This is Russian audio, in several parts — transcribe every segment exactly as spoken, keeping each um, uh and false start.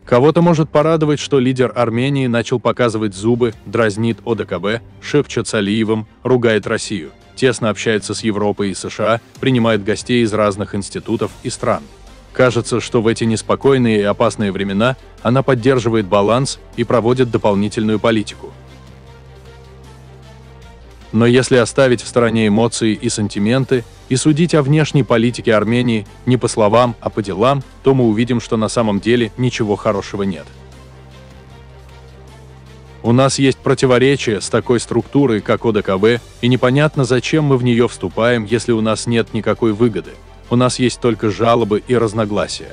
Кого-то может порадовать, что лидер Армении начал показывать зубы, дразнит О Д К Б, шепчет с Алиевым, ругает Россию, тесно общается с Европой и США, принимает гостей из разных институтов и стран. Кажется, что в эти неспокойные и опасные времена она поддерживает баланс и проводит дополнительную политику. Но если оставить в стороне эмоции и сантименты и судить о внешней политике Армении не по словам, а по делам, то мы увидим, что на самом деле ничего хорошего нет. У нас есть противоречие с такой структурой, как О Д К Б, и непонятно, зачем мы в нее вступаем, если у нас нет никакой выгоды. У нас есть только жалобы и разногласия.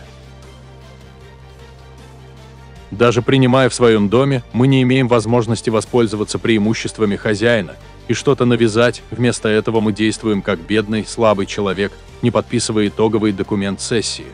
Даже принимая в своем доме, мы не имеем возможности воспользоваться преимуществами хозяина и что-то навязать, вместо этого мы действуем как бедный, слабый человек, не подписывая итоговый документ сессии.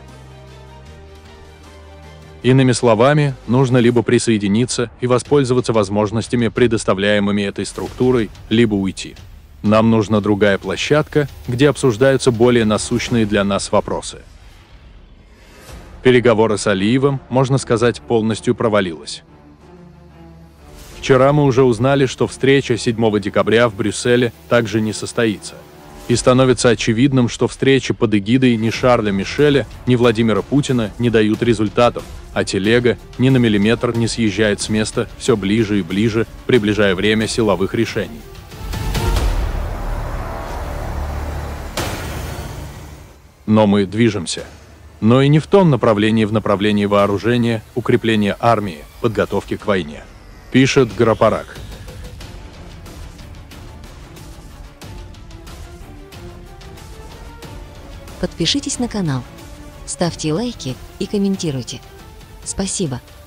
Иными словами, нужно либо присоединиться и воспользоваться возможностями, предоставляемыми этой структурой, либо уйти. Нам нужна другая площадка, где обсуждаются более насущные для нас вопросы. Переговоры с Алиевым, можно сказать, полностью провалились. Вчера мы уже узнали, что встреча седьмого декабря в Брюсселе также не состоится. И становится очевидным, что встречи под эгидой ни Шарля Мишеля, ни Владимира Путина не дают результатов, а телега ни на миллиметр не съезжает с места все ближе и ближе, приближая время силовых решений. Но мы движемся. Но и не в том направлении, в направлении вооружения, укрепления армии, подготовки к войне. Пишет Грапарак. Подпишитесь на канал, ставьте лайки и комментируйте. Спасибо.